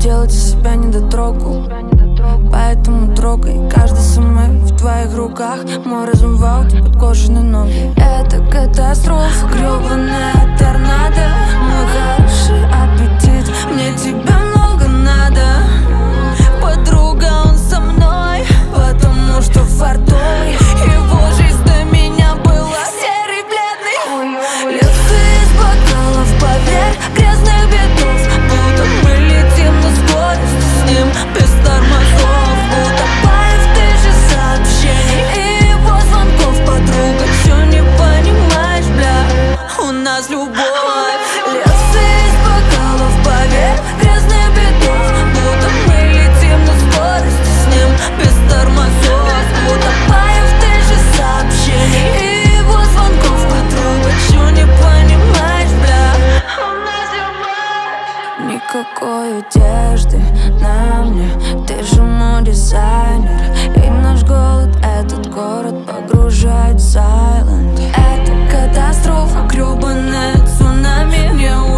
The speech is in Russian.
делать из себя недотрогу, поэтому трогай каждый самый в твоих руках. Мой разум в ауте, подкошены ноги. Это катастрофа, грёбаная торнадо. Мой хороший аппетит, мне тебя много надо. Подруга, он со мной, потому что фартой. Его жизнь до меня была серый, бледный. Льется из бокалов, поверь, грязных бедов. Будто мы летим на скорости с ним, без тормозов. Утопая в тысячи сообщений и его звонков. Подруга, чё не понимаешь, бля, у нас любовь. Льется из бокалов, поверь, грязных бедов. Будто мы летим на скорости с ним, без тормозов. Утопая в тысячи сообщений и его звонков. Подруга, чё не понимаешь, бля, у нас любовь. Никакой одежды на мне, ты же мой дизайнер. И наш голод этот город погружает в сайлент. Это катастрофа, грёбаная цунами. Мне